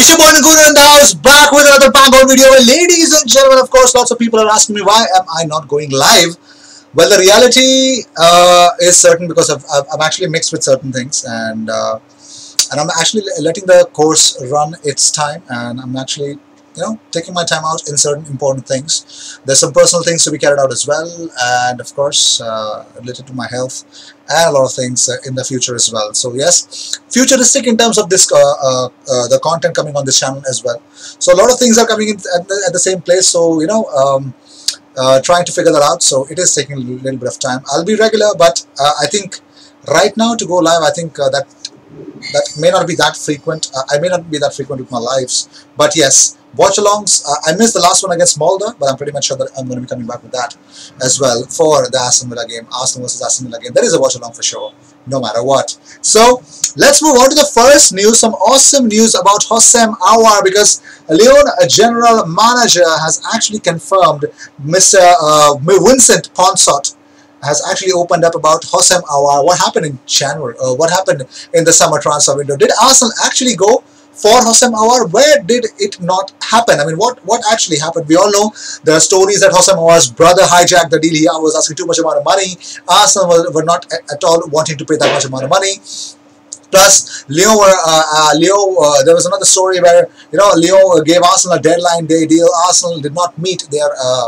It's your boy Naguna in the house, back with another bang on video. Well, ladies and gentlemen, of course, lots of people are asking me why am I not going live. Well, the reality is certain because I'm actually mixed with certain things, and I'm actually letting the course run its time, and I'm actually taking my time out in certain important things. There's some personal things to be carried out as well, and of course related to my health and a lot of things in the future as well. So yes, futuristic in terms of this the content coming on this channel as well. So a lot of things are coming in at the same place, so trying to figure that out. So it is taking a little bit of time. I'll be regular, but I think right now to go live, I think that may not be that frequent. I may not be that frequent with my lives, but yes, watch-alongs. I missed the last one against Molde, but I'm pretty much sure that I'm going to be coming back with that as well for the Aston Villa game, Arsenal versus Aston Villa game. There is a watch-along for sure, no matter what. So let's move on to the first news. Some awesome news about Houssem Aouar, because Lyon general manager has actually confirmed Mr. Vincent Ponsot has actually opened up about Houssem Aouar. What happened in January? What happened in the summer transfer window? Did Arsenal actually go for Houssem Aouar? Where did it not happen? I mean, what actually happened? We all know there are stories that Houssem Aouar's brother hijacked the deal. He was asking too much amount of money. Arsenal were not at all wanting to pay that much amount of money. Plus, Lyon there was another story where Lyon gave Arsenal a deadline day deal. Arsenal did not meet their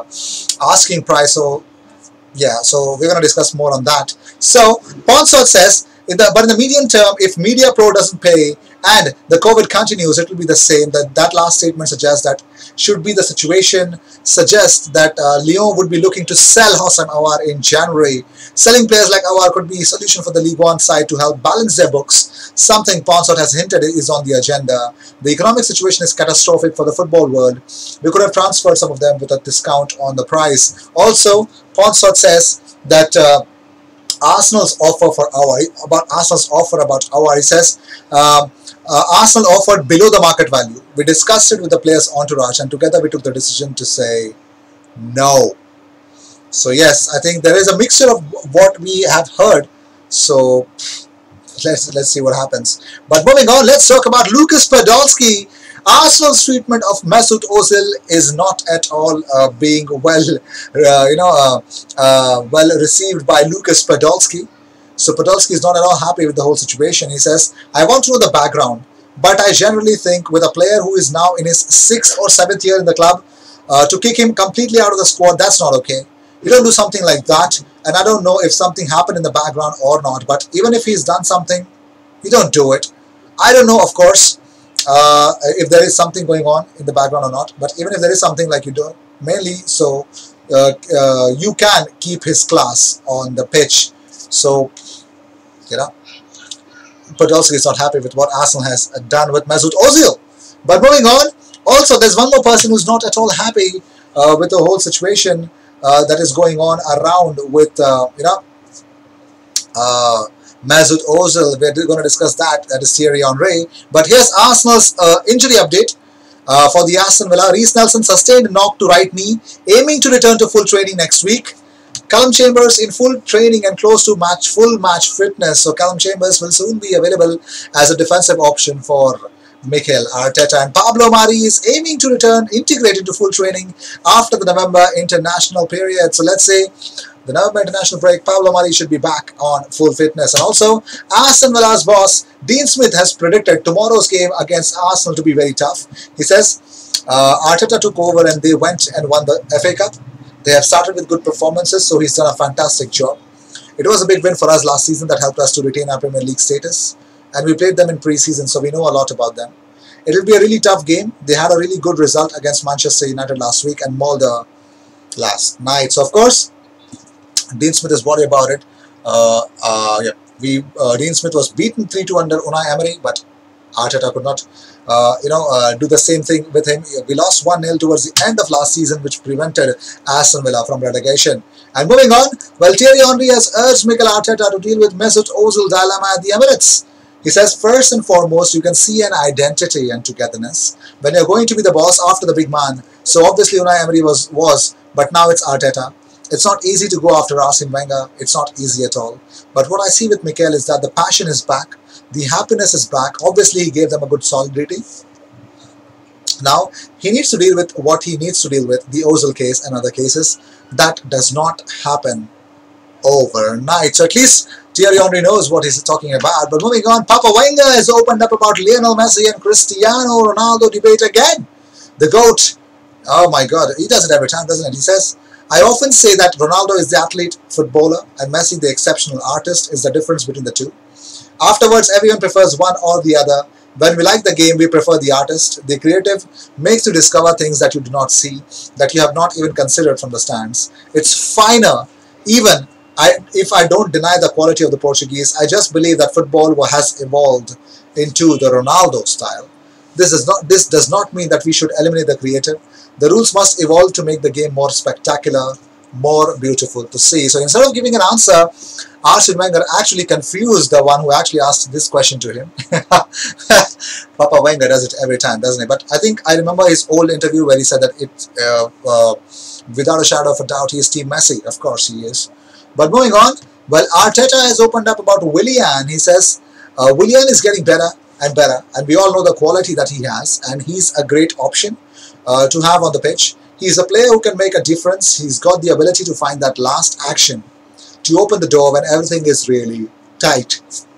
asking price. So yeah, so we're going to discuss more on that. So Ponsot says, but in the medium term, if Media Pro doesn't pay and the COVID continues, it will be the same. That last statement suggests that should be the situation, suggests that Lyon would be looking to sell Houssem Aouar in January. Selling players like Aouar could be a solution for the Ligue 1 side to help balance their books, something Ponsot has hinted is on the agenda. The economic situation is catastrophic for the football world. We could have transferred some of them with a discount on the price. Also, Ponsot says that Arsenal's offer about Aouar, he says, Arsenal offered below the market value. We discussed it with the player's entourage, and together we took the decision to say no. So yes, I think there is a mixture of what we have heard. So let's see what happens. But moving on, let's talk about Lukas Podolski. Arsenal's treatment of Mesut Ozil is not at all being well received by Lukas Podolski. So Podolski is not at all happy with the whole situation. He says, I want to know the background, but I generally think with a player who is now in his 6th or 7th year in the club, to kick him completely out of the squad, that's not okay. You don't do something like that, and I don't know if something happened in the background or not, but even if he's done something, you don't do it. I don't know, of course, if there is something going on in the background or not, but even if there is something, like you do, mainly so you can keep his class on the pitch. So, Podolski is not happy with what Arsenal has done with Mesut Ozil. But moving on, also there's one more person who's not at all happy with the whole situation that is going on around with Mesut Ozil. We're going to discuss that. That is Thierry Henry. But here's Arsenal's injury update for the Aston Villa. Reece Nelson sustained a knock to right knee, aiming to return to full training next week. Callum Chambers in full training and close to full match fitness. So Callum Chambers will soon be available as a defensive option for Mikel Arteta. And Pablo Mari is aiming to return integrated to full training after the November international period. So let's say the November international break, Pablo Mari should be back on full fitness. And also, Aston Villa's boss, Dean Smith, has predicted tomorrow's game against Arsenal to be very tough. He says, Arteta took over and they went and won the FA Cup. They have started with good performances, so he's done a fantastic job. It was a big win for us last season that helped us to retain our Premier League status. And we played them in pre-season, so we know a lot about them. It will be a really tough game. They had a really good result against Manchester United last week and Molde last night. So, of course, Dean Smith is worried about it. Dean Smith was beaten 3-2 under Unai Emery, but Arteta could not do the same thing with him. We lost 1-0 towards the end of last season, which prevented Aston Villa from relegation. And moving on, well, Thierry Henry has urged Mikel Arteta to deal with Mesut Ozil dilemma at the Emirates. He says, first and foremost, you can see an identity and togetherness when you're going to be the boss after the big man. So obviously Unai Emery was, but now it's Arteta. It's not easy to go after Arsene Wenger. It's not easy at all. But what I see with Mikel is that the passion is back. The happiness is back. Obviously, he gave them a good solid rating. Now, he needs to deal with what he needs to deal with, the Ozil case and other cases. That does not happen overnight. So at least Thierry Henry knows what he's talking about. But moving on, Papa Wenger has opened up about Lionel Messi and Cristiano Ronaldo debate again. The GOAT, oh my God, he does it every time, doesn't it? He says, I often say that Ronaldo is the athlete, footballer, and Messi the exceptional artist. Is the difference between the two. Afterwards, everyone prefers one or the other. When we like the game, we prefer the artist. The creative makes you discover things that you do not see, that you have not even considered from the stands. It's finer. Even if I don't deny the quality of the Portuguese, I just believe that football has evolved into the Ronaldo style. This does not mean that we should eliminate the creative. The rules must evolve to make the game more spectacular, more beautiful to see. So instead of giving an answer, Arsene Wenger actually confused the one who actually asked this question to him. Papa Wenger does it every time, doesn't he? But I think I remember his old interview where he said that without a shadow of a doubt, he is Team Messi. Of course he is. But moving on, well, Arteta has opened up about Willian. He says, Willian is getting better and better, and we all know the quality that he has, and he's a great option to have on the pitch. He's a player who can make a difference. He's got the ability to find that last action to open the door when everything is really tight.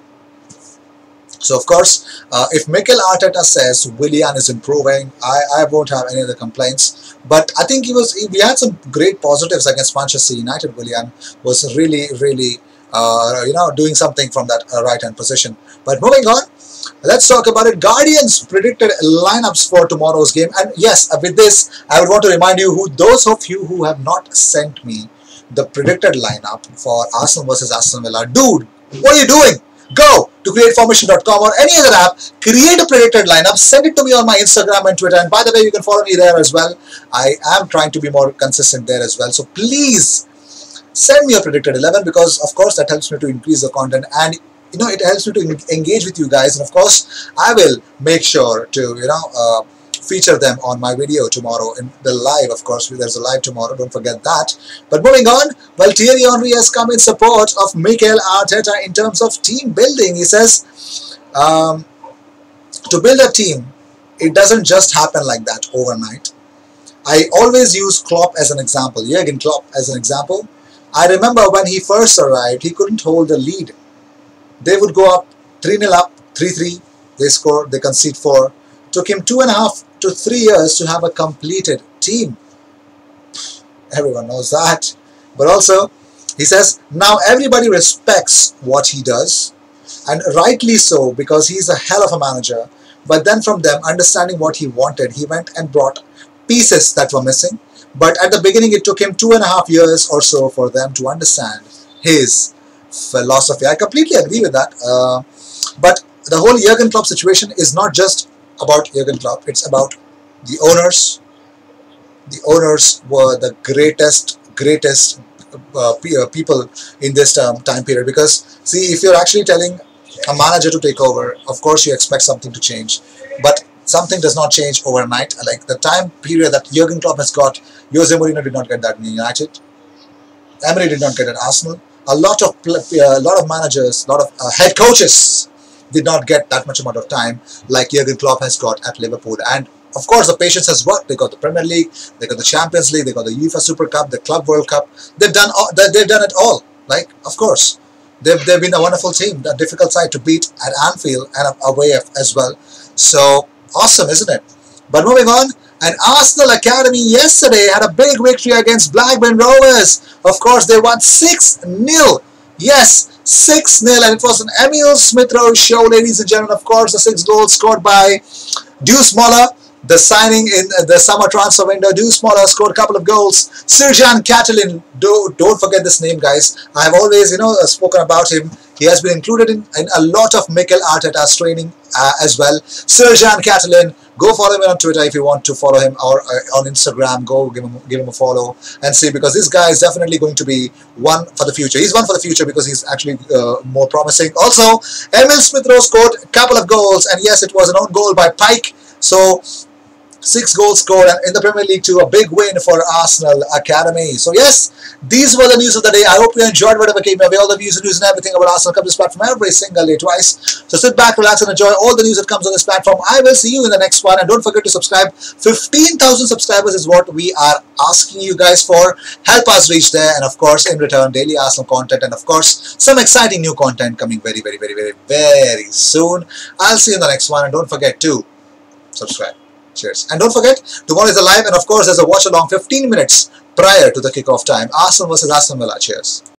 So of course, if Mikel Arteta says Willian is improving, I won't have any other complaints. But I think we had some great positives against Manchester United. Willian was really doing something from that right hand position. But moving on, let's talk about it. Guardians predicted lineups for tomorrow's game. And yes, with this, I would want to remind you, those of you who have not sent me the predicted lineup for Arsenal versus Aston Villa, dude, what are you doing? Go to createformation.com or any other app, create a predicted lineup, send it to me on my Instagram and Twitter. And by the way, you can follow me there as well. I am trying to be more consistent there as well. So please send me a predicted 11, because of course that helps me to increase the content, and it helps me to engage with you guys. And of course, I will make sure to feature them on my video tomorrow in the live. Of course, there's a live tomorrow, don't forget that. But moving on, well, Thierry Henry has come in support of Mikel Arteta in terms of team building. He says to build a team, it doesn't just happen like that overnight. I always use Klopp as an example, Jurgen Klopp as an example. I remember when he first arrived, he couldn't hold the lead. They would go up 3-0 up, 3-3, they score, they concede 4. Took him 2.5 to 3 years to have a completed team. Everyone knows that. But also, he says, now everybody respects what he does, and rightly so, because he's a hell of a manager. But then from them, understanding what he wanted, he went and brought pieces that were missing. But at the beginning, it took him 2.5 years or so for them to understand his philosophy. I completely agree with that. But the whole Jurgen Klopp situation is not just about Jurgen Klopp. It's about the owners. The owners were the greatest people in this time period. Because see, if you're actually telling a manager to take over, of course you expect something to change. But something does not change overnight. Like the time period that Jurgen Klopp has got, Jose Mourinho did not get that in United. Emery did not get it at Arsenal. A lot of managers, a lot of head coaches did not get that much amount of time like Jurgen Klopp has got at Liverpool. And of course, the patience has worked. They got the Premier League, they got the Champions League, they got the UEFA Super Cup, the Club World Cup. They've done it all. Like, of course, they've been a wonderful team. The difficult side to beat at Anfield and away as well. So awesome, isn't it? But moving on, and Arsenal Academy yesterday had a big victory against Blackburn Rovers. Of course, they won 6-0. Yes, 6-0, and it was an Emil Smith-Rowe show, ladies and gentlemen. Of course, the 6 goals scored by Deuce Moller, the signing in the summer transfer window. Deuce Moller scored a couple of goals. Serjan Catalin, don't forget this name, guys. I have always, spoken about him. He has been included in a lot of Mikel Arteta's training as well. Serjan Catalin, go follow him on Twitter if you want to follow him, or on Instagram. Go give him a follow and see, because this guy is definitely going to be one for the future. He's one for the future because he's actually more promising. Also, Emil Smith-Rowe scored a couple of goals, and yes, it was an own goal by Pike. So 6 goals scored, and in the Premier League too, a big win for Arsenal Academy. So yes, these were the news of the day. I hope you enjoyed whatever came your way. All the views and news and everything about Arsenal comes to this platform every single day, twice. So sit back, relax, and enjoy all the news that comes on this platform. I will see you in the next one, and don't forget to subscribe. 15,000 subscribers is what we are asking you guys for. Help us reach there, and of course, in return, daily Arsenal content, and of course, some exciting new content coming very, very, very, very, very soon. I'll see you in the next one, and don't forget to subscribe. Cheers. And don't forget, tomorrow is a live, and of course there's a watch along 15 minutes prior to the kickoff time. Arsenal versus Aston Villa. Cheers.